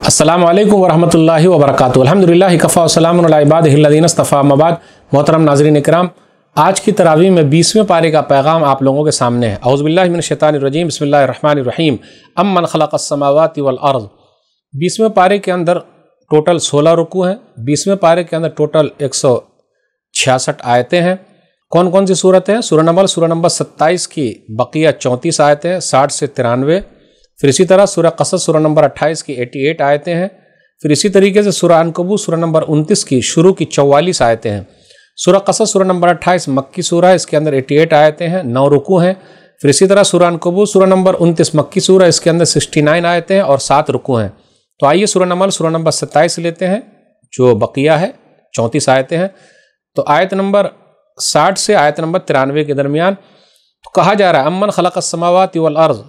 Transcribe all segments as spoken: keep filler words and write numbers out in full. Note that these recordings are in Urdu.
السلام علیکم ورحمۃ اللہ وبرکاتہ۔ الحمدللہ کفا وسلام علی عبادہ الذین اصطفیٰ، اما بعد۔ محترم ناظرین اکرام، آج کی تراویح میں بیسویں پارے کا پیغام آپ لوگوں کے سامنے ہے۔ اعوذ باللہ من الشیطان الرجیم، بسم اللہ الرحمن الرحیم۔ امن خلق السماوات والارض۔ بیسویں پارے کے اندر ٹوٹل سولہ رکوع ہیں۔ بیسویں پارے کے اندر ٹوٹل ایک سو چھیاسٹھ آیتیں ہیں۔ کون کون سی صورتیں ہیں؟ سورہ نمبر سورہ نمبر ستائیس کی بقیہ چونتیس آیتیں، ساٹھ سے ترانوے۔ پھر اسی طرح سورہ قصص سورہ نمبر اٹھائیس کی اٹھاسی آیتیں ہیں۔ پھر اسی طریقے سے سورہ عنکبوت سورہ نمبر انتیس کی شروع کی چوالیس آیتیں ہیں۔ سورہ قصص سورہ نمبر اٹھائیس مکی سورہ ہے، اس کے اندر اٹھاسی آیتیں ہیں، نو رکوع ہیں۔ پھر اسی طرح سورہ عنکبوت سورہ نمبر انتیس مکی سورہ، اس کے اندر اناسی آیتیں ہیں اور سات رکوع ہیں۔ تو آئیے سورہ نمبر سورہ نمبر ستائیس لیتے ہیں جو بقیہ ہے، چونتیس آیتیں ہیں۔ تو آیت نمبر ساٹھ سے آیت نمبر ترانوے کے درمیان تو کہا جا رہا ہے امن خلق السماوات والارض،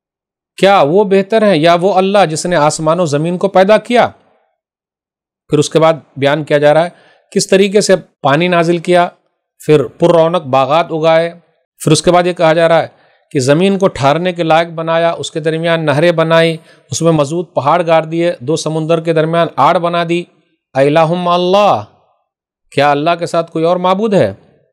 کیا وہ بہتر ہے یا وہ اللہ جس نے آسمان و زمین کو پیدا کیا؟ پھر اس کے بعد بیان کیا جا رہا ہے کس طریقے سے پانی نازل کیا، پھر پر رونق باغات اگائے۔ پھر اس کے بعد یہ کہا جا رہا ہے کہ زمین کو ٹھہرنے کے لائق بنایا، اس کے درمیان نہریں بنائی، اس میں مضبوط پہاڑ گاڑ دیے، دو سمندر کے درمیان آڑ بنا دی۔ اِلٰہٌ مع اللہ، کیا اللہ کے ساتھ کوئی اور معبود ہے؟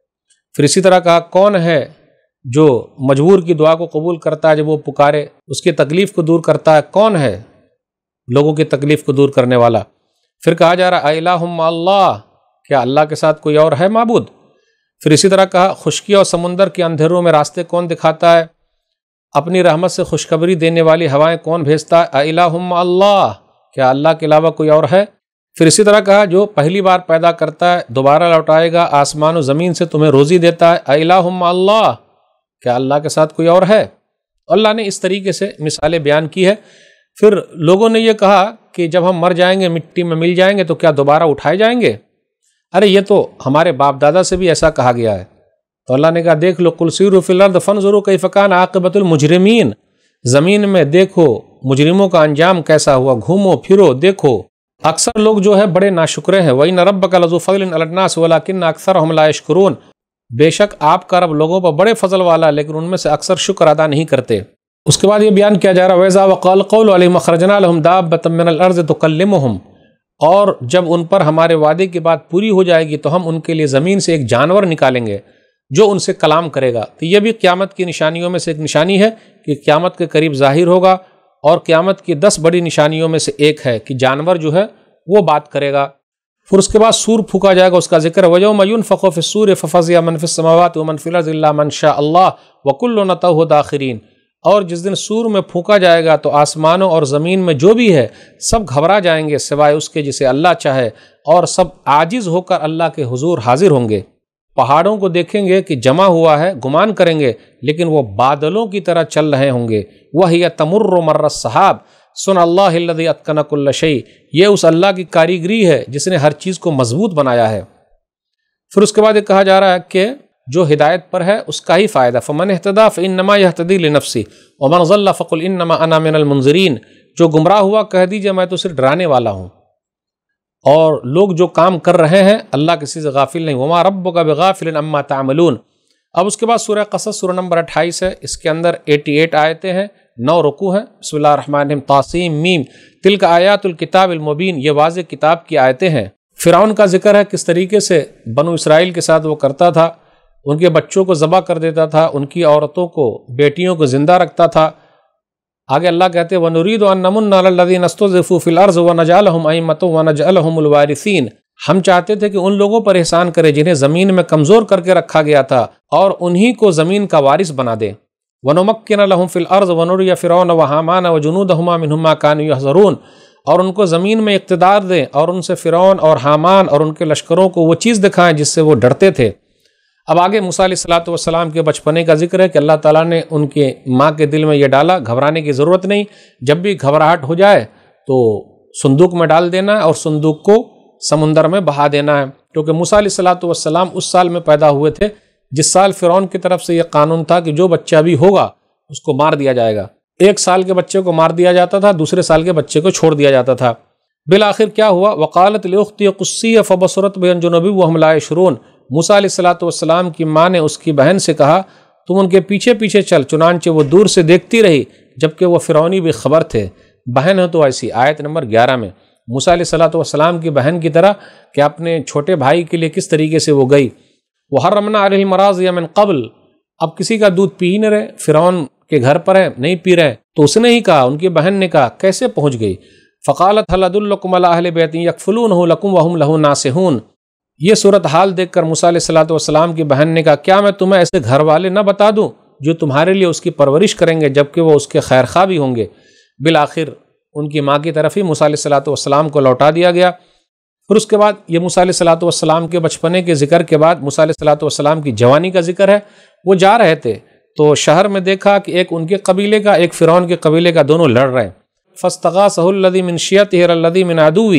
پھر اسی طرح کہا کون ہے جو مجبور کی دعا کو قبول کرتا ہے جب وہ پکارے، اس کی تکلیف کو دور کرتا ہے، کون ہے لوگوں کی تکلیف کو دور کرنے والا؟ پھر کہا جا رہا ہے اِلٰہٌ مع اللہ، کیا اللہ کے ساتھ کوئی اور ہے معبود؟ پھر اسی طرح کہا خشکی اور سمندر کے اندھیروں میں راستے کون دکھاتا ہے، اپنی رحمت سے خوشخبری دینے والی ہوائیں کون بھیجتا ہے، اِلٰہٌ مع اللہ، کیا اللہ کے علاوہ کوئی اور ہے؟ پھر اسی طرح کہا جو پہلی بار پیدا کرتا ہے دوبارہ لوٹائے گا، آسمان و زمین سے تمہیں روزی دیتا ہے، اِلٰہٌ مع اللہ، کیا اللہ کے ساتھ کوئی اور ہے؟ اللہ نے اس طریقے سے مثالیں بیان کی ہے۔ پھر لوگوں نے یہ کہا کہ جب ہم مر جائیں گے، مٹی میں مل جائیں گے تو کیا دوبارہ اٹھائے جائیں گے؟ ارے یہ تو ہمارے باپ دادا سے بھی ایسا کہا گیا ہے۔ تو اللہ نے کہا دیکھ لو قل سیروا فی الارض فانظروا کیف کان عاقبۃ المجرمین، زمین میں دیکھو مجرموں کا انجام کیسا ہوا، گھومو پھرو دیکھو۔ اکثر لوگ جو ہے بڑے ناشکرے ہیں، وَإِنَّ رَبَّكَ لَذُو فَضْلٍ عَلَى النَّاسِ وَلَكِنَّ أَكْثَرَهُمْ لَا يَشْكُرُونَ، بے شک آپ کا رب لوگوں پر بڑے فضل والا، لیکن ان میں سے اکثر شکر ادا نہیں کرتے۔ اس کے بعد یہ بیان کیا جا رہا ہے وَإِذَا وَقَعَ الْقَوْلُ عَلَيْهِمْ أَخْرَجْنَا لَهُمْ دَابَّةً مِّنَ الْأَرْضِ تُكَلِّمُهُمْ، اور جب ان پر ہمارے وعدے کی بات پوری ہو جائے گی تو ہم ان کے لیے زمین سے ایک جانور نکالیں گے جو ان سے کلام کرے گا۔ تو یہ بھی قیامت کی نشانیوں میں سے ایک نشانی ہے کہ قیامت کے قریب ظاہر ہوگا، اور قیامت کی دس بڑی نشانیوں میں سے ایک ہے کہ جانور جو ہے وہ بات کرے گا۔ پھر اس کے بعد سور پھونکا جائے گا، اس کا ذکر وَيَوْمَ يُنفَخُ فِي الصُّورِ فَفَزِعَ مَن فِي السَّمَاوَاتِ وَمَن فِي الْأَرْضِ إِلَّا مَن شَاءَ اللَّهُ وَكُلٌّ أَتَوْهُ دَاخِرِينَ، اور جس دن سور میں پھونکا جائے گا تو آسمانوں اور زمین میں جو بھی ہے سب گھبرا جائیں گے سوائے اس کے جسے اللہ چاہے، اور سب عاجز ہو کر اللہ کے حضور حاضر ہوں گے۔ پہاڑوں کو دیکھیں گے کہ جمع ہوا ہے، گمان کریں گے، لیکن وہ بادلوں کی طرح چل رہے ہوں گے۔ وَهِيَ تَمُرُّ مَرَّ السَّحَابِ سن اللہ الذی اتقن کل شیء، یہ اس اللہ کی کاریگری ہے جس نے ہر چیز کو مضبوط بنایا ہے۔ پھر اس کے بعد یہ کہا جا رہا ہے کہ جو ہدایت پر ہے اس کا ہی فائدہ، فمن اہتدی فانما یہتدی لنفسہ ومن ضل فقل انما انا من المنذرین، جو گمراہ ہوا کہہ دیجئے میں تو صرف ڈرانے والا ہوں، اور لوگ جو کام کر رہے ہیں اللہ کسی سے غافل نہیں، وما ربک بغافل عما تعملون۔ اب اس کے بعد سورہ قصص سورہ نمبر اٹھائیس ہے، اس کے اندر اٹھاسی آیتیں ہیں، نو رکوع ہیں۔ بسم اللہ الرحمن الرحیم، طاسیم میم تلک آیات الکتاب المبین، یہ واضح کتاب کی آیتیں ہیں۔ فرعون کا ذکر ہے کس طریقے سے بنو اسرائیل کے ساتھ وہ کرتا تھا، ان کے بچوں کو ذبح کر دیتا تھا، ان کی عورتوں کو بیٹیوں کو زندہ رکھتا تھا۔ آگے اللہ کہتے ہیں وَنُرِيدُ أَن نَّمُنَّ عَلَى الَّذِينَ اسْتُضْعِفُوا فِي الْأَرْضِ وَنَجْعَلَهُمْ أَئِمَّةً وَنَجْعَلَهُمُ الْوَارِثِينَ، ہم چاہتے تھے کہ ان لوگوں پر احسان کرے جنہیں زمین میں کمزور کر کے رکھا گیا تھا، اور انہی کو زمین کا وارث بنا دے۔ وَنُمَكِّنَ لَهُمْ فِي الْأَرْضِ وَنُرِيَ فِرْعَوْنَ وَهَامَانَ وَجُنُودَهُمَا مِنْهُمْ مَا كَانُوا يَحْذَرُونَ، اور ان کو زمین میں اقتدار دیں اور ان سے فرعون اور حامان اور ان کے لشکروں کو وہ چیز دکھائیں جس سے وہ ڈرتے تھے۔ اب آگے موسیٰ علیہ الصلوۃ والسلام کے بچپنے کا ذکر ہے کہ اللہ تعالیٰ نے ان کے ماں کے دل میں یہ ڈالا، گھبرانے کی ضرورت نہیں، جب بھی گھبراہٹ ہو جائے تو صندوق میں ڈال دینا ہے اور صندوق کو سمندر میں بہا دینا ہے، کیونکہ موسیٰ علیہ الصلوۃ والسلام اس سال میں پیدا ہوئے تھے جس سال فرعون کی طرف سے یہ قانون تھا کہ جو بچہ بھی ہوگا اس کو مار دیا جائے گا۔ ایک سال کے بچے کو مار دیا جاتا تھا، دوسرے سال کے بچے کو چھوڑ دیا جاتا تھا۔ بالآخر کیا ہوا، وقالت لاختي قصي فبصرت بهم جنوبي وهم لا يشعرون، موسیٰ علیہ الصلوۃ والسلام کی ماں نے اس کی بہن سے کہا تم ان کے پیچھے پیچھے چل، چنانچہ وہ دور سے دیکھتی رہی جبکہ وہ فرعونی بھی خبر تھے۔ بہن ہو تو ایسی، آیت نمبر گیارہ میں موسیٰ علیہ الصلوۃ والسلام کی بہن کی طرح کہ اپنے چھوٹے بھائی کے لیے کس طریقے سے وہ گئی۔ وحرمنا علیہ المراضع من قبل، اب کسی کا دودھ پی ہی نہ رہے، فرعون کے گھر پر ہے نہیں پی رہے، تو اس نے ہی کہا، ان کی بہن نے کہا کیسے پہنچ گئی؟ فقالت هل ادلکم علی اہل بیت یکفلونہ لکم وہم لہ ناصحون۔ یہ صورتحال دیکھ کر موسیٰ علیہ الصلوۃ والسلام کی بہن نے کہا کیا میں تمہیں ایسے گھر والے نہ بتا دوں جو تمہارے لیے اس کی پرورش کریں گے جبکہ وہ اس کے خیر خواہ بھی ہوں گے۔ بالآخر ان کی ماں کی طرف ہی موسیٰ علیہ الصلوۃ والسلام کو لوٹا دیا گیا۔ پھر اس کے بعد یہ موسیٰ علیہ الصلوۃ والسلام کے بچپنے کے ذکر کے بعد موسیٰ علیہ الصلوۃ والسلام کی جوانی کا ذکر ہے۔ وہ جا رہے تھے تو شہر میں دیکھا کہ ایک ان کے قبیلے کا ایک فرعون کے قبیلے کا، دونوں لڑ رہے ہیں۔ فاستغاثہ الذی من شیعتہ علی الذی من عدوہ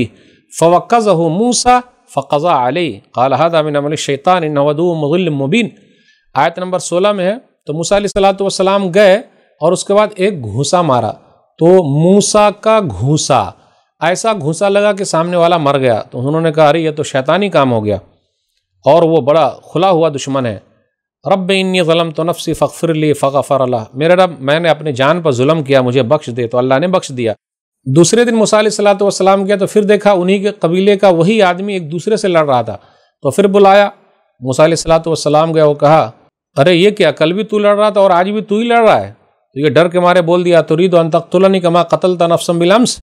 فوکزہ موسیٰ فقضى علیہ قال ھذا من عمل الشیطان انہ عدو مضل مبین۔ آیت نمبر سولہ میں ہے، تو موسیٰ علیہ الصلوۃ والسلام گئے اور اس کے بعد ایک گھوسا مارا، تو موسیٰ کا گھوسا ایسا گھوسا لگا کہ سامنے والا مر گیا، تو انہوں نے کہا ارے یہ تو شیطانی کام ہو گیا، اور وہ بڑا کھلا ہوا دشمن ہے۔ رب انی ظلمت نفسی فاغفر لی فغفر لہ، میرے رب میں نے اپنے جان پر ظلم کیا مجھے بخش دے، تو اللہ نے بخش دیا۔ دوسرے دن موسیٰ علیہ الصلوۃ والسلام گیا تو پھر دیکھا انہی کے قبیلے کا وہی آدمی ایک دوسرے سے لڑ رہا تھا، تو پھر بلایا موسیٰ علیہ الصلوۃ والسلام گیا، وہ کہا ارے یہ کیا، کل بھی تو لڑ رہا تھا اور آج بھی تو ہی لڑ رہا ہے؟ تو یہ ڈر کے مارے بول دیا ترید ان تقتلنی کما قتلت نفسا بالامس،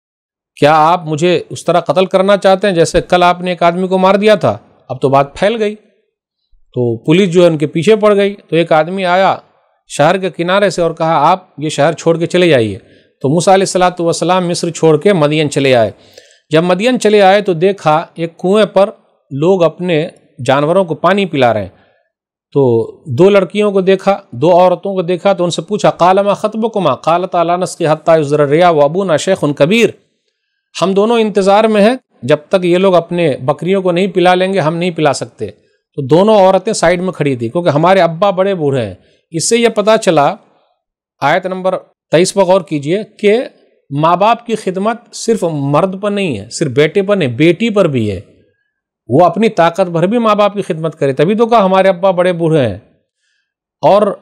کیا آپ مجھے اس طرح قتل کرنا چاہتے ہیں جیسے کل آپ نے ایک آدمی کو مار دیا تھا؟ اب تو بات پھیل گئی، تو پولیس جو ہے ان کے پیچھے پڑ گئی، تو ایک آدمی آیا شہر کے کنارے سے اور کہا آپ یہ شہر چھوڑ کے چلے جائیے۔ تو موسیٰ علیہ الصلوۃ والسلام مصر چھوڑ کے مدین چلے آئے۔ جب مدین چلے آئے تو دیکھا ایک کنویں پر لوگ اپنے جانوروں کو پانی پلا رہے ہیں، تو دو لڑکیوں کو دیکھا، دو عورتوں کو دیکھا، تو ان سے پوچھا قال ما خطبکما قالتا لا نسقی حتی یصدر الرعاء وابونا شیخ کبیر، ہم دونوں انتظار میں ہیں جب تک یہ لوگ اپنے بکریوں کو نہیں پلا لیں گے ہم نہیں پلا سکتے۔ تو دونوں عورتیں سائیڈ میں کھڑی تھی کیونکہ ہمارے ابا بڑے بوڑھے ہیں۔ اس سے یہ پتہ چلا، آیت نمبر تیئیس پر غور کیجئے، کہ ماں باپ کی خدمت صرف مرد پر نہیں ہے، صرف بیٹے پر نہیں، بیٹی پر بھی ہے، وہ اپنی طاقت بھر بھی ماں باپ کی خدمت کرے، تبھی تو کہا ہمارے ابا بڑے بوڑھے ہیں۔ اور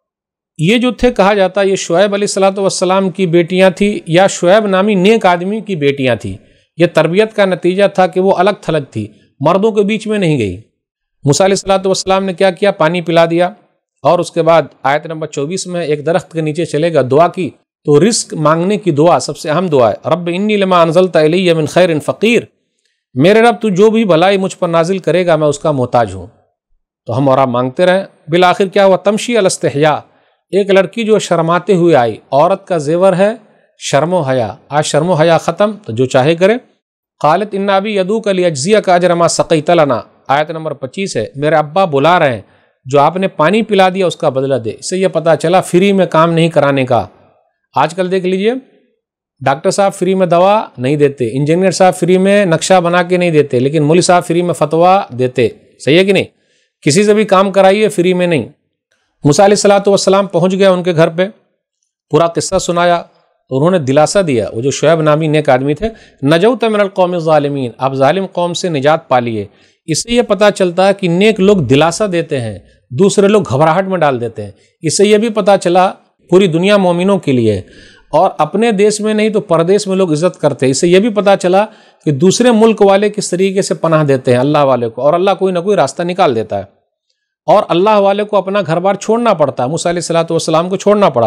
یہ جو تھے کہا جاتا یہ شعیب علیہ الصلوۃ والسلام کی بیٹیاں تھیں، یا شعیب نامی نیک آدمی کی بیٹیاں تھیں۔ یہ تربیت کا نتیجہ تھا کہ وہ الگ تھلگ تھی، مردوں کے بیچ میں نہیں گئی۔ موسیٰ علیہ الصلوۃ والسلام نے کیا کیا؟ پانی پلا دیا، اور اس کے بعد آیت نمبر چوبیس میں ایک درخت کے نیچے چلے گا، دعا کی، تو رزق مانگنے کی دعا سب سے اہم دعا ہے۔ رب انی لما انزلت الی من خیر فقیر، میرے رب تو جو بھی بھلائی مجھ پر نازل کرے گا میں اس کا محتاج ہوں۔ تو ہم اور آپ مانگتے رہیں۔ بالآخر کیا ہوا؟ تمشی علی الاستحیاء، ایک لڑکی جو شرماتے ہوئے آئی، عورت کا زیور ہے شرم و حیا، آج شرم و حیا ختم تو جو چاہے کرے۔ قالت ان ابی یدعوک لیجزیک اجر ما سقیت لنا، آیت نمبر پچیس ہے، میرے ابا بلا رہے ہیں، جو آپ نے پانی پلا دیا اس کا بدلہ دے۔ اس سے یہ پتہ چلا فری میں کام نہیں کرانے کا۔ آج کل دیکھ لیجئے، ڈاکٹر صاحب فری میں دوا نہیں دیتے، انجینئر صاحب فری میں نقشہ بنا کے نہیں دیتے، لیکن مولوی صاحب فری میں فتویٰ دیتے، صحیح ہے کہ نہیں؟ کسی سے بھی کام کرائیے فری میں نہیں۔ موسیٰ علیہ الصلوۃ والسلام پہنچ گیا ان کے گھر پہ، پورا قصہ سنایا، تو انہوں نے دلاسا دیا، وہ جو شعیب نامی نیک آدمی تھے، نجوت من القوم الظالمین، آپ ظالم قوم سے نجات پا لیے۔ اس سے یہ پتہ چلتا ہے کہ نیک لوگ دلاسا دیتے ہیں، دوسرے لوگ گھبراہٹ میں ڈال دیتے ہیں۔ اس سے یہ بھی پتہ چلا پوری دنیا مومنوں کے لیے، اور اپنے دیش میں نہیں تو پردیش میں لوگ عزت کرتے ہیں۔ اس سے یہ بھی پتہ چلا کہ دوسرے ملک والے کس طریقے سے پناہ دیتے ہیں اللہ والے کو، اور اللہ کوئی نہ کوئی راستہ نکال دیتا ہے، اور اللہ والے کو اپنا گھر بار چھوڑنا پڑتا ہے۔ موسیٰ علیہ الصلوۃ والسلام کو چھوڑنا پڑا۔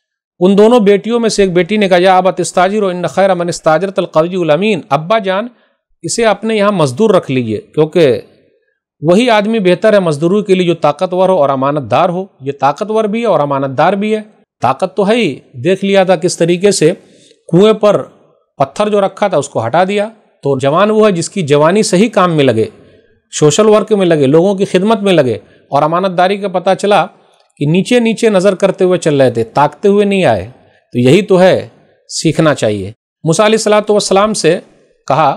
ان دونوں بیٹیوں میں سے ایک بیٹی نے کہا یا ابا تستاجروا ان خیر من استاجرت القوی الامین، ابا جان اسے اپنے یہاں مزدور رکھ لیجئے، کیونکہ وہی آدمی بہتر ہے مزدوری کے لیے جو طاقتور ہو اور امانت دار ہو۔ یہ طاقتور بھی ہے اور امانت دار بھی ہے، طاقت تو ہے ہی، دیکھ لیا تھا کس طریقے سے کنویں پر پتھر جو رکھا تھا اس کو ہٹا دیا۔ تو جوان وہ ہے جس کی جوانی صحیح کام میں لگے، سوشل ورک میں لگے، لوگوں کی خدمت میں لگے، اور امانت داری کا پتہ چلا کہ نیچے نیچے نظر کرتے ہوئے چل رہے تھے، تاکتے ہوئے نہیں آئے۔ تو یہی تو ہے، سیکھنا چاہیے۔ موسیٰ علیہ الصلوۃ والسلام سے کہا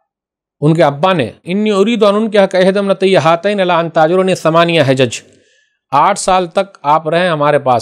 ان کے ابا نے انی ارید ان ان کے حق عہدم نتی ہاتین الا ان تاجرنی ثمانیہ حجج، آٹھ سال تک آپ رہیں ہمارے پاس،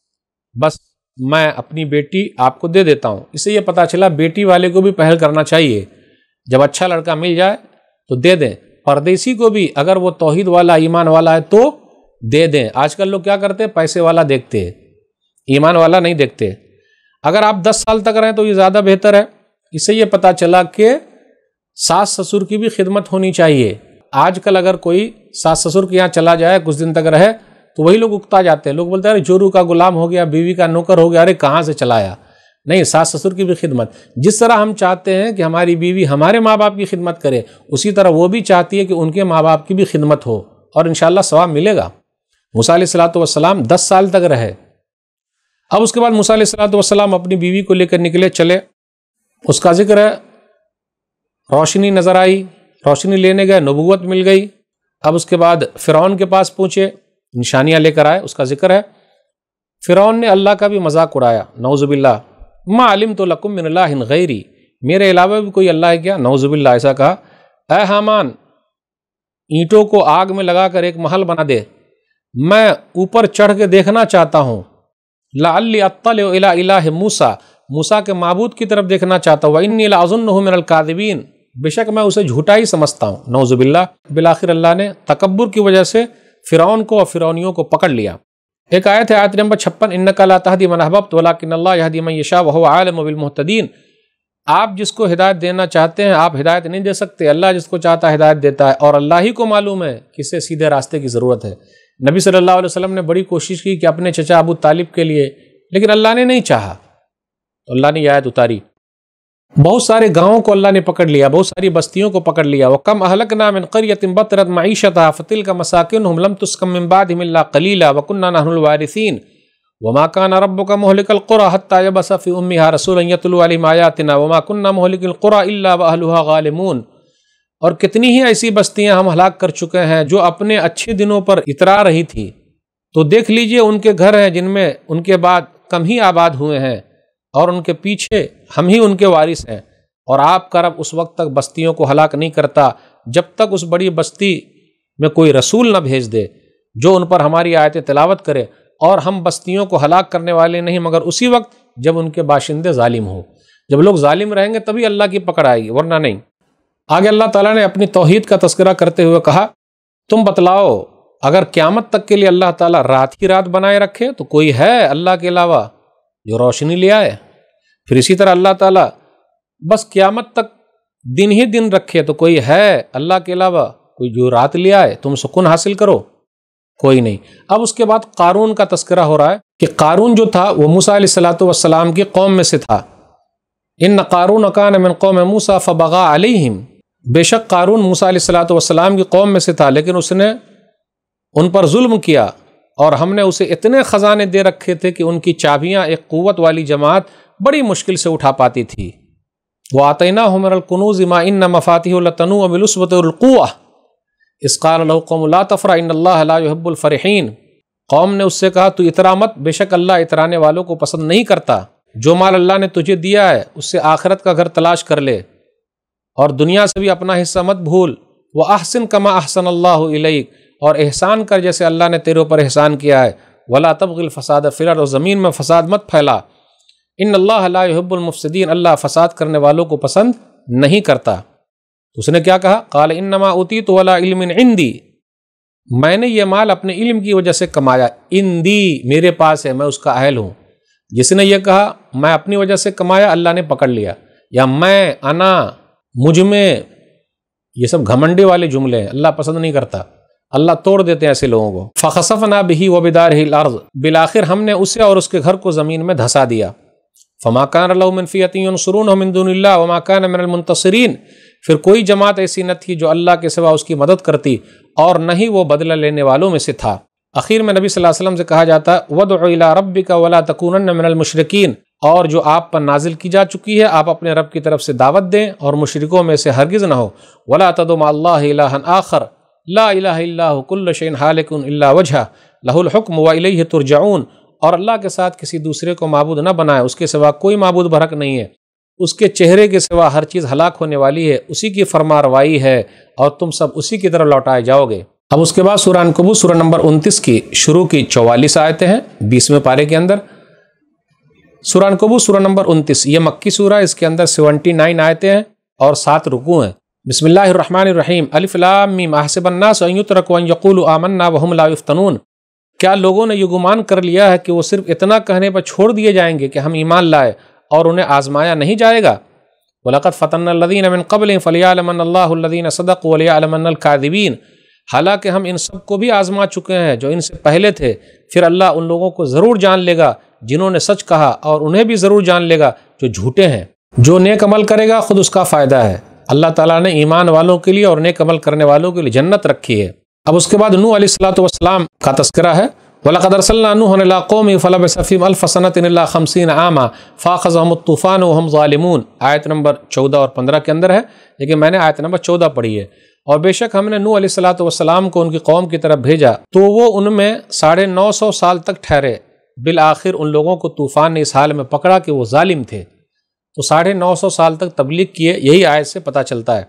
بس میں اپنی بیٹی آپ کو دے دیتا ہوں۔ اس سے یہ پتہ چلا بیٹی والے کو بھی پہل کرنا چاہیے، جب اچھا لڑکا مل جائے تو دے دیں۔ پردیسی کو بھی اگر وہ توحید والا ایمان والا ہے تو دے دیں۔ آج کل لوگ کیا کرتے ہیں؟ پیسے والا دیکھتے ہیں، ایمان والا نہیں دیکھتے۔ اگر آپ دس سال تک رہیں تو یہ زیادہ بہتر ہے۔ اس سے یہ پتہ چلا کہ ساس سسر کی بھی خدمت ہونی چاہیے۔ آج کل اگر کوئی ساس سسر کے یہاں چلا جائے کچھ دن تک رہے تو وہی لوگ اکتا جاتے ہیں، لوگ بولتے ہیں ارے جورو کا غلام ہو گیا، بیوی کا نوکر ہو گیا، ارے کہاں سے چلایا۔ نہیں، ساس سسر کی بھی خدمت، جس طرح ہم چاہتے ہیں کہ ہماری بیوی ہمارے ماں باپ کی خدمت کرے، اسی طرح وہ بھی چاہتی ہے کہ ان کے ماں باپ کی بھی خدمت ہو، اور انشاءاللہ ثواب ملے گا۔ موسیٰ علیہ الصلوۃ والسلام دس سال تک رہے۔ اب اس کے بعد موسیٰ علیہ الصلوۃ والسلام اپنی بیوی کو لے کر نکلے، چلے، اس کا ذکر ہے روشنی نظر آئی، روشنی لینے گئے، نبوت مل گئی۔ اب اس کے بعد فرعون کے پاس پہنچے، نشانیاں لے کر آئے، اس کا ذکر ہے۔ فرعون نے اللہ کا بھی مذاق اڑایا، نعوذ باللہ، ما علمت لکم من الہ غیری، میرے علاوہ بھی کوئی اللہ ہے کیا؟ نعوذ باللہ، ایسا کہا۔ اے حامان، اینٹوں کو آگ میں لگا کر ایک محل بنا دے، میں اوپر چڑھ کے دیکھنا چاہتا ہوں، لعلی اطلع الی الہ موسیٰ، موسیٰ کے معبود کی طرف دیکھنا چاہتا ہوں، وانی لاظنہ من الکاذبین، بے شک میں اسے جھوٹا ہی سمجھتا ہوں، نعوذ باللہ۔ بالآخر اللہ نے تکبر کی وجہ سے فرعون کو اور فرعونیوں کو پکڑ لیا۔ ایک آیت ہے، آیت نمبر چھپن، انک لا تہدی من احببت ولکن اللہ یہدی من یشاء وہو عالم بالمہتدین، آپ جس کو ہدایت دینا چاہتے ہیں آپ ہدایت نہیں دے سکتے، اللہ جس کو چاہتا ہے ہدایت دیتا ہے، اور اللہ ہی کو معلوم ہے کسے سیدھے راستے کی ضرورت ہے۔ نبی صلی اللہ علیہ وسلم نے بڑی کوشش کی کہ اپنے چچا ابو طالب کے لیے، لیکن اللہ نے نہیں چاہا، تو اللہ نے یہ آیت اتاری۔ بہت سارے گاؤں کو اللہ نے پکڑ لیا، بہت ساری بستیوں کو پکڑ لیا۔ وَكَمْ أَهْلَكْنَا مِنْ قَرْيَةٍ بَطِرَتْ مَعِيشَتَهَا فَتِلْكَ مَسَاكِنُهُمْ لَمْ تُسْكَنْ مِنْ بَعْدِهِمْ إِلَّا قَلِيلًا وَكُنَّا نَحْنُ الْوَارِثِينَ وَمَا كَانَ رَبُّكَ مُهْلِكَ الْقُرَىٰ حَتَّىٰ يَبْعَثَ فِي أُمِّهَا رَسُولًا يَتْلُو عَلَيْهِمْ آيَاتِنَا وَمَا كُنَّا مُهْلِكِي الْقُرَىٰ إِلَّا وَأَهْلُهَا غَالِبُونَ، اور کتنی ہی ایسی بستیاں ہم ہلاک کر چکے ہیں جو اپنے اچھے دنوں پر اترا رہی تھی، تو دیکھ لیجئے ان کے گھر ہیں جن میں ان کے بعد کم ہی آباد ہوئے ہیں، اور ان کے پیچھے ہم ہی ان کے وارث ہیں۔ اور آپ کا رب اس وقت تک بستیوں کو ہلاک نہیں کرتا جب تک اس بڑی بستی میں کوئی رسول نہ بھیج دے جو ان پر ہماری آیتیں تلاوت کرے، اور ہم بستیوں کو ہلاک کرنے والے نہیں مگر اسی وقت جب ان کے باشندے ظالم ہوں۔ جب لوگ ظالم رہیں گے تبھی اللہ کی پکڑ آئے گی، ورنہ نہیں۔ آگے اللہ تعالیٰ نے اپنی توحید کا تذکرہ کرتے ہوئے کہا، تم بتلاؤ اگر قیامت تک کے لیے اللہ تعالیٰ رات ہی رات بنائے رکھے تو کوئی ہے اللہ کے علاوہ جو روشنی لے آئے؟ پھر اسی طرح اللہ تعالیٰ بس قیامت تک دن ہی دن رکھے تو کوئی ہے اللہ کے علاوہ کوئی جو رات لے آئے تم سکون حاصل کرو؟ کوئی نہیں۔ اب اس کے بعد قارون کا تذکرہ ہو رہا ہے کہ قارون جو تھا وہ موسیٰ علیہ الصلوۃ والسلام کی قوم میں سے تھا۔ ان قارون کان من قوم موسیٰ فبغى علیہم، بے شک قارون موسیٰ علیہ الصلوۃ والسلام کی قوم میں سے تھا، لیکن اس نے ان پر ظلم کیا، اور ہم نے اسے اتنے خزانے دے رکھے تھے کہ ان کی چابیاں ایک قوت والی جماعت بڑی مشکل سے اٹھا پاتی تھی۔ وَآتَيْنَاهُ مِنَ الْكُنُوزِ مَا إِنَّ مَفَاتِحَهُ لَتَنُوءُ بِالْعُصْبَةِ أُولِي الْقُوَّةِ إِذْ قَالَ لَهُ قَوْمُهُ لَا تَفْرَحْ إِنَّ اللَّهَ لَا يُحِبُّ الْفَرِحِينَ، قوم نے اس سے کہا تو اترا مت، بے شک اللہ اترانے والوں کو پسند نہیں کرتا۔ جو مال اللہ نے تجھے دیا ہے اس سے آخرت کا گھر تلاش کر لے، اور دنیا سے بھی اپنا حصہ مت بھول۔ وَأَحْسِن كَمَا أَحْسَنَ اللَّهُ إِلَيْكَ، اور احسان کر جیسے اللہ نے تیرے اوپر احسان کیا ہے۔ وَلَا تَبْغِ الْفَسَادَ فِي الْأَرْضِ، اور زمین میں فساد مت پھیلا۔ ان اللہ لا يحب المفسدین، اللہ فساد کرنے والوں کو پسند نہیں کرتا۔ اس نے کیا کہا؟ قال انما اوتیت علی علم عندی، میں نے یہ مال اپنے علم کی وجہ سے کمایا، عندی میرے پاس ہے، میں اس کا اہل ہوں۔ جس نے یہ کہا میں اپنی وجہ سے کمایا، اللہ نے پکڑ لیا، یا میں، انا، مجھ میں، یہ سب گھمنڈے والے جملے ہیں، اللہ پسند نہیں کرتا، اللہ توڑ دیتے ہیں ایسے لوگوں کو۔ فخسفنا به وبداره الارض، بالآخر ہم نے اسے اور اس کے گھر کو زمین میں دھسا دیا۔ فما كان له من فئة ينصرونه من دون الله وما كان من المنتصرین، پھر کوئی جماعت ایسی نہ تھی جو اللہ کے سوا اس کی مدد کرتی، اور نہ ہی وہ بدلہ لینے والوں میں سے تھا۔ اخیر میں نبی صلی اللہ علیہ وسلم سے کہا جاتا ہے وَادْعُ إِلَىٰ رَبِّكَ وَلَا تَكُونَنَّ مِنَ الْمُشْرِكِينَ، اور جو آپ پر نازل کی جا چکی ہے آپ اپنے رب کی طرف سے دعوت دیں اور مشرکوں میں سے ہرگز نہ ہو۔ وَلَا تَدْعُ مَعَ اللَّهِ إِلَٰهًا آخَرَ لَا إِلَٰهَ إِلَّا هُوَ كُلُّ شَيْءٍ هَالِكٌ إِلَّا وَجْهَهُ لَهُ الْحُكْمُ وَإِلَيْهِ تُرْجَعُونَ، اور اللہ کے ساتھ کسی دوسرے کو معبود نہ بنائے، اس کے سوا کوئی معبود برحق نہیں ہے، اس کے چہرے کے سوا ہر چیز ہلاک ہونے والی ہے، اسی کی فرمانروائی ہے، اور تم سب اسی کی طرف لوٹائے جاؤ گے۔ اب اس کے بعد سورہ عنکبوت سورہ نمبر انتیس کی شروع کی چوالیس آیتیں ہیں بیسویں پارے کے اندر۔ سورہ عنکبوت سورہ نمبر انتیس یہ مکی سورہ، اس کے اندر سیونٹی نائن آیتیں ہیں اور سات رکوع ہیں۔ بسم اللہ الرحمن الرحیم، الف لام میم، احسب الناس ان یترکوا ان یقولوا آمنا وهم لا یفتنون، کیا لوگوں نے یہ گمان کر لیا ہے کہ وہ صرف اتنا کہنے پر چھوڑ دیے جائیں گے کہ ہم ایمان لائے اور انہیں آزمایا نہیں جائے گا؟ وَلَقَدْ فَتَنَّا الَّذِينَ مِن قَبْلِهِمْ فَلْيَعْلَمَنَّ اللَّهُ الَّذِينَ صَدَقُوا وَلِيَعْلَمَنَّ الْكَاذِبِينَ۔ حالانکہ ہم ان سب کو بھی آزما چکے ہیں جو ان سے پہلے تھے، پھر اللہ ان لوگوں کو ضرور جان لے گا جنہوں نے سچ کہا، اور انہیں بھی ضرور جان لے گا جو جھوٹے ہیں۔ جو نیک عمل کرے گا خود اس کا فائدہ ہے۔ اللہ تعالیٰ نے ایمان والوں کے لیے اور نیک عمل کرنے والوں کے لیے جنت رکھی ہے۔ اب اس کے بعد نوح علیہ الصلوۃ والسلام کا تذکرہ ہے۔ وَلَقَدْ أَرْسَلْنَا نُوحًا إِلَىٰ قَوْمِهِ فَلَبِثَ فِيهِمْ أَلْفَ سَنَةٍ إِلَّا خَمْسِينَ عَامًا فَأَخَذَهُمُ الطُّوفَانُ وَهُمْ ظَالِمُونَ۔ آیت نمبر چودہ اور پندرہ کے اندر ہے، لیکن میں نے آیت نمبر چودہ پڑھی ہے۔ اور بے شک ہم نے نوح علیہ الصلوۃ والسلام کو ان کی قوم کی طرف بھیجا تو وہ ان میں ساڑھے نو سو سال تک ٹھہرے، بالآخر ان لوگوں کو طوفان نے اس حال میں پکڑا کہ وہ ظالم تھے۔ تو ساڑھے نو سو سال تک تبلیغ کیے، یہی آیت سے پتہ چلتا ہے۔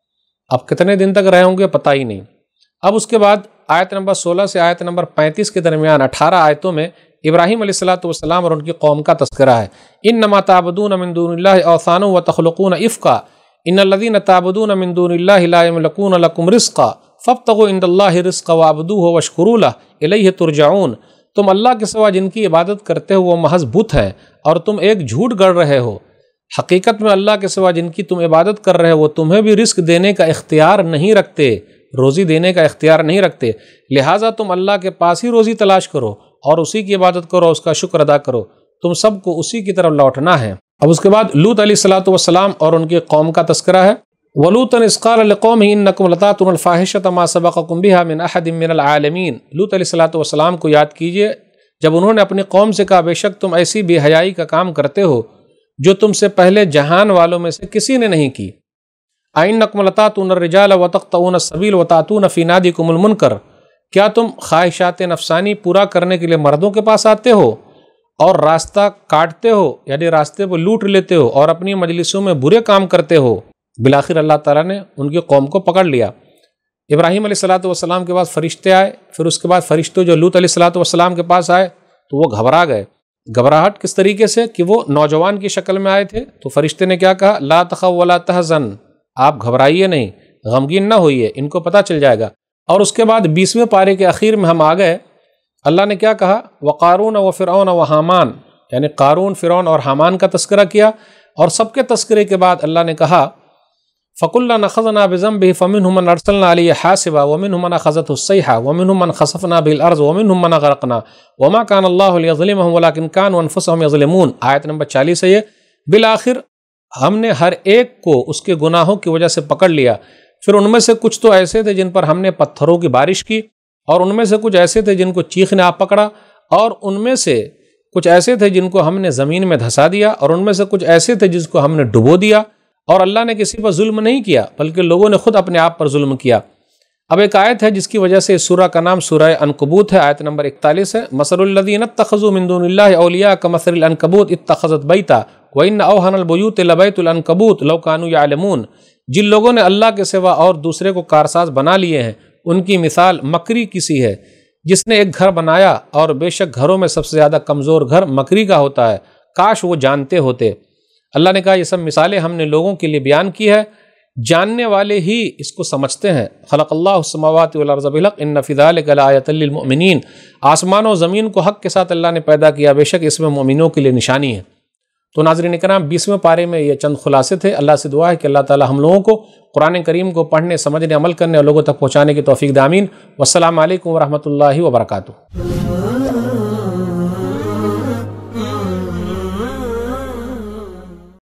اب کتنے دن تک رہے ہوں گے پتہ ہی نہیں۔ اب اس کے بعد آیت نمبر سولہ سے آیت نمبر پینتیس کے درمیان اٹھارہ آیتوں میں ابراہیم علیہ الصلوۃ والسلام اور ان کی قوم کا تذکرہ ہے۔ انما تعبدون من دون اللہ اوثانا وتخلقون افکا ان الذین تعبدون من دون اللہ لا یملکون لکم رزقا فابتغوا عند اللہ رزقا واعبدوہ واشکروا لہ الیہ ترجعون۔ تم اللہ کے سوا جن کی عبادت کرتے ہو وہ محض بت ہیں اور تم ایک جھوٹ گڑھ رہے ہو۔ حقیقت میں اللہ کے سوا جن کی تم عبادت کر رہے ہو وہ تمہیں بھی رزق دینے کا اختیار نہیں رکھتے، روزی دینے کا اختیار نہیں رکھتے، لہٰذا تم اللہ کے پاس ہی روزی تلاش کرو اور اسی کی عبادت کرو، اس کا شکر ادا کرو، تم سب کو اسی کی طرف لوٹنا ہے۔ اب اس کے بعد لوط علیہ الصلوۃ والسلام اور ان کی قوم کا تذکرہ ہے۔ وَلُوطًا إِذْ قَالَ لِقَوْمِهِ إِنَّكُمْ لَتَأْتُونَ الْفَاحِشَةَ مَا سَبَقَكُم بِهَا مِنْ أَحَدٍ مِّنَ الْعَالَمِينَ۔ لوط علیہ الصلوۃ والسلام کو یاد کیجئے جب انہوں نے اپنی قوم سے کہا بے شک تم ایسی بے حیائی کا کام کرتے ہو جو تم سے پہلے جہان والوں میں سے کسی نے نہیں کی۔ أَإِنَّكُمْ لَتَأْتُونَ الرِّجَالَ وَتَقْطَعُونَ السَّبِيلَ وَتَأْتُونَ فِي نَادِكُمُ الْمُنكَرَ۔ کیا تم خواہشات نفسانی پورا کرنے کے لیے مردوں کے پاس آتے ہو اور راستہ کاٹتے ہو، یعنی راستے کو لوٹ لیتے ہو اور اپنی مجلسوں میں برے کام کرتے ہو؟ بالآخر اللہ تعالیٰ نے ان کی قوم کو پکڑ لیا۔ ابراہیم علیہ الصلوۃ والسلام کے بعد فرشتے آئے، پھر اس کے بعد فرشتوں جو لوط علیہ الصلوۃ والسلام کے پاس آئے تو وہ گھبرا گئے۔ گھبراہٹ کس طریقے سے کہ وہ نوجوان کی شکل میں آئے تھے، تو فرشتے نے کیا کہا؟ لا تخف ولا تحزن، آپ گھبرائیے نہیں، غمگین نہ ہوئیے، ان کو پتہ چل جائے گا۔ اور اس کے بعد بیسویں پارے کے اخیر میں ہم آ گئے۔ اللہ نے کیا کہا؟ وقارون و فرعون و حامان، یعنی قارون، فرعون اور حامان کا تذکرہ کیا، اور سب کے تذکرے کے بعد اللہ نے کہا فَكُلًّا أَخَذْنَا بِذَنبِهِ فَمِنْهُم مَّنْ أَرْسَلْنَا عَلَيْهِ حَاصِبًا وَمِنْهُم مَّنْ أَخَذَتْهُ الصَّيْحَةُ وَمِنْهُم مَّنْ خَسَفْنَا بِهِ الْأَرْضَ وَمِنْهُم مَّنْ أَغْرَقْنَا وَمَا كَانَ اللَّهُ لِيَظْلِمَهُمْ وَلَكِنْ كَانُوا أَنفُسَهُمْ يَظْلِمُونَ۔ آیت نمبر چالیس ہے یہ۔ بالآخر ہم نے ہر ایک کو اس کے گناہوں کی وجہ سے پکڑ لیا، پھر ان میں سے کچھ تو ایسے تھے جن پر ہم نے پتھروں کی بارش کی، اور ان میں سے کچھ ایسے تھے جن کو چیخ نے آ پکڑا، اور ان میں سے کچھ ایسے تھے جن کو ہم نے زمین میں دھسا دیا، اور ان میں سے کچھ ایسے تھے جس کو ہم نے ڈبو دیا۔ اور اللہ نے کسی پر ظلم نہیں کیا بلکہ لوگوں نے خود اپنے آپ پر ظلم کیا۔ اب ایک آیت ہے جس کی وجہ سے اس سورہ کا نام سورہ عنکبوت ہے، آیت نمبر اکتالیس ہے۔ مثل الذین اتخذوا من دون اللہ اولیاء کمثل العنکبوت اتخذت بیتا وان اوہن البیوت لبیت العنکبوت لو کانوا یعلمون۔ جن لوگوں نے اللہ کے سوا اور دوسرے کو کارساز بنا لیے ہیں ان کی مثال مکری کسی ہے جس نے ایک گھر بنایا، اور بے شک گھروں میں سب سے زیادہ کمزور گھر مکری کا ہوتا ہے، کاش وہ جانتے ہوتے۔ اللہ نے کہا یہ سب مثالیں ہم نے لوگوں کے لیے بیان کی ہے، جاننے والے ہی اس کو سمجھتے ہیں۔ خلق اللہ السماوات والارض بالحق ان فی ذلک لآیۃ للمؤمنین۔ آسمان و زمین کو حق کے ساتھ اللہ نے پیدا کیا، بے شک اس میں مومنوں کے لیے نشانی ہے۔ تو ناظرین کرام، بیسویں پارے میں یہ چند خلاصے تھے۔ اللہ سے دعا ہے کہ اللہ تعالی ہم لوگوں کو قرآن کریم کو پڑھنے، سمجھنے، عمل کرنے اور لوگوں تک پہنچانے کی توفیق دے، آمین۔ والسلام علیکم ورحمۃ اللہ وبرکاتہ۔